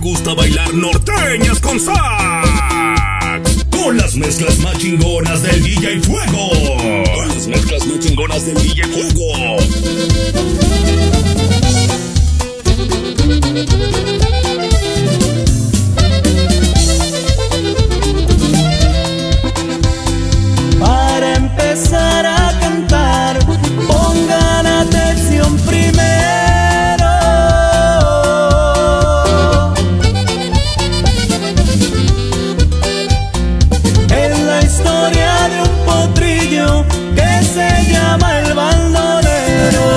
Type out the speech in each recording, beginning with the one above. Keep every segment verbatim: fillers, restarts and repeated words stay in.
gusta bailar norteñas con sax, con las mezclas más chingonas del D J Fuego. Con las mezclas más chingonas del D J Fuego. Para empezar a cantar, pongan atención primero. Es la historia de un potrillo que se llama el bandolero.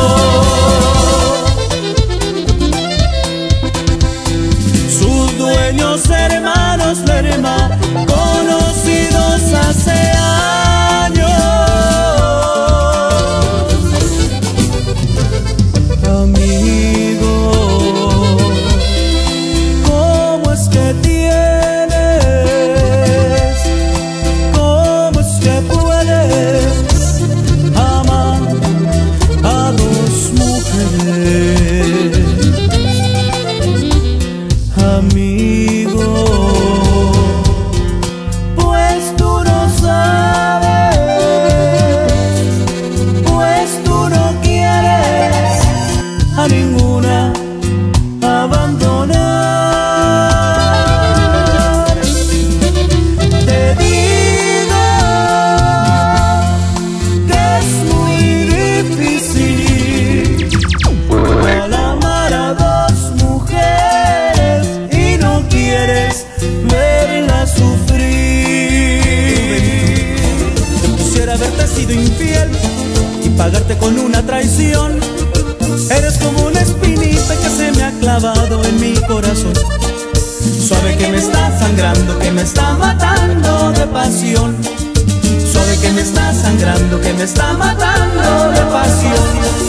Sus dueños hermanos Lerma, conocidos hace años. Amigo, ¿cómo es que tienes? ¿Cómo es que puedes amar a dos mujeres? Amigo, pues tú no sabes, pues tú no quieres a ninguna abandonar. Te digo que es muy difícil al amar a dos mujeres y no quieres verlas sufrir. Quisiera haberte sido infiel y pagarte con una traición. Eres como una espinita que se me ha clavado en mi corazón. Suave que me está sangrando, que me está matando de pasión. Suave que me está sangrando, que me está matando de pasión.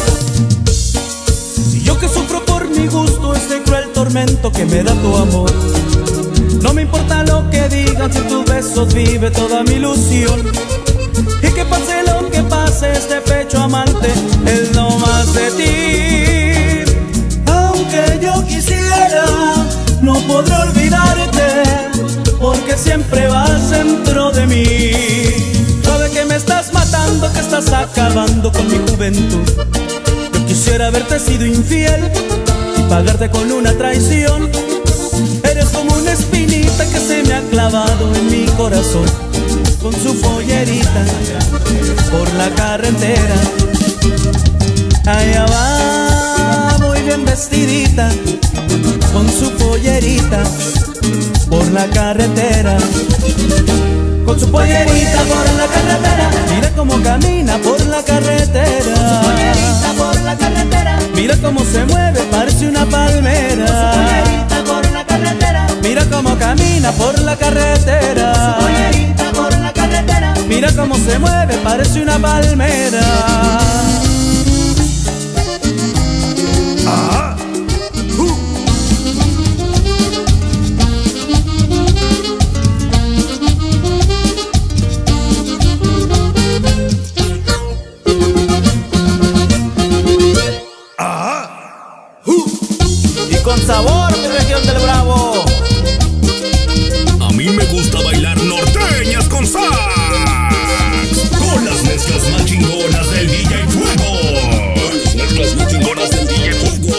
Y yo que sufro por mi gusto este cruel tormento que me da tu amor. No me importa lo que digan, si tus besos vive toda mi ilusión. Y que pase lo que pase, este pecho amante es no más de ti. Aunque yo quisiera, no podré olvidarte, porque siempre vas dentro de mí. Sabe que me estás matando, que estás acabando con mi juventud. Yo quisiera haberte sido infiel y pagarte con una traición. Eres como una espinita que se me ha clavado en mi corazón. Con su pollerita por la carretera, allá va muy bien vestidita, con su pollerita por la carretera. Con su pollerita por la carretera, mira cómo camina por la carretera. Con su pollerita por la carretera, mira cómo se mueve, parece una palmera. Con su pollerita por la carretera, mira cómo camina por la carretera. Con su pollerita por la carretera, mira cómo se mueve, parece una palmera. Ah. Uh. Ah. Uh. Y con sabor, mi región del Bravo. A mí me gusta bailar norteñas con sax, con las mezclas más chingonas del D J Fuego. Con las mezclas más chingonas del D J Fuego.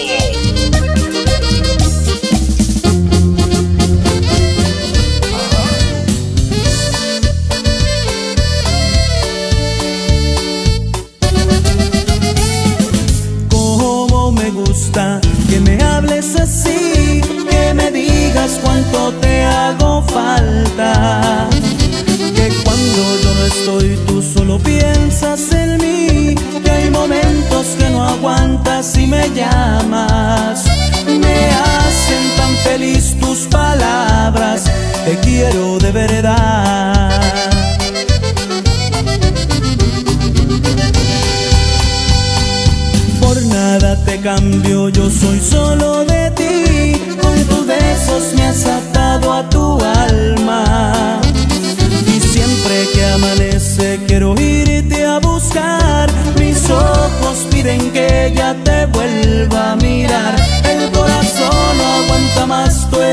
Cómo me gusta que me hables así, que me digas cuánto te hago falta. Que cuando yo no estoy tú solo piensas en mí, que hay momentos que no aguantas y me llamas. Me hacen tan feliz tus palabras, te quiero de verdad. Por nada te cambio, yo soy solo de ti. Con tus besos me has atado a tu alma. Y siempre que amanece quiero irte a buscar. Mis ojos que ya te vuelva a mirar. El corazón no aguanta más tu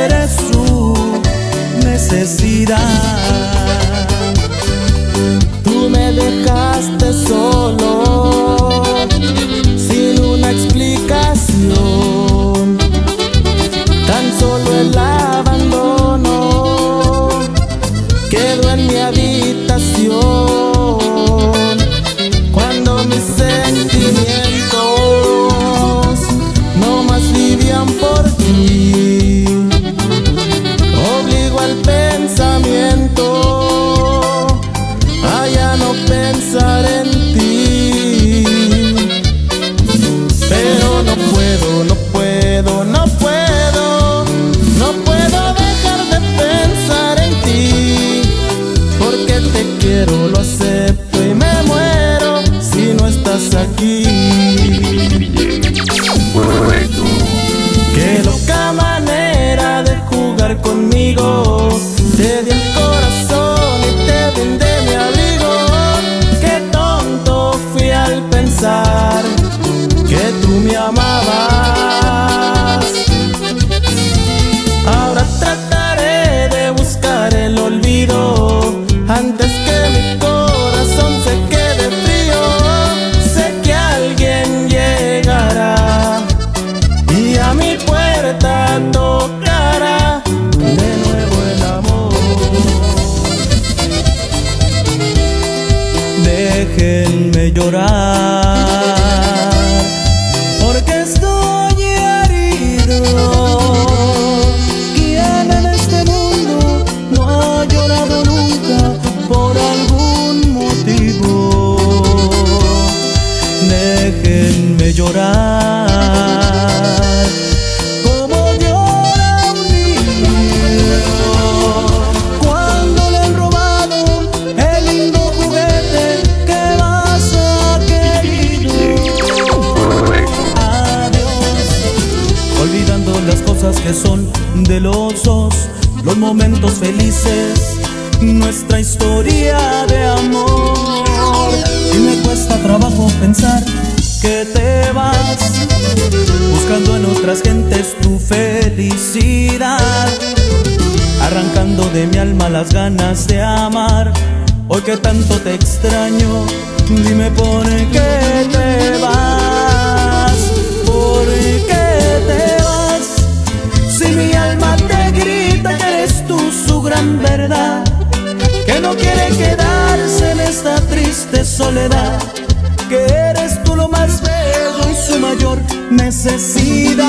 las cosas que son de los dos, los momentos felices, nuestra historia de amor. Y me cuesta trabajo pensar que te vas, buscando en otras gentes tu felicidad, arrancando de mi alma las ganas de amar. Hoy que tanto te extraño, dime por qué te vas, por qué te vas. Si mi alma te grita que eres tú su gran verdad, que no quiere quedarse en esta triste soledad, que eres tú lo más bello y su mayor necesidad.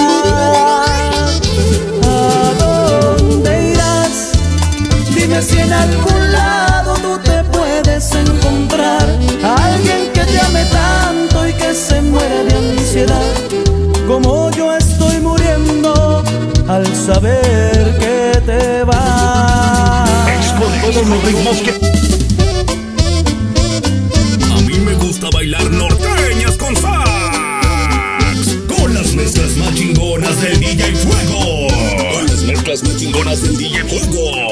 ¿A dónde irás? Dime si en algún lado tú te puedes encontrar a alguien que te ame tanto y que se muera de ansiedad, como yo estoy muriendo al saber que te vas. Con todos los ritmos que... A mí me gusta bailar norteñas con sax, con las mezclas más chingonas del D J Fuego. Con las mezclas más chingonas del D J Fuego.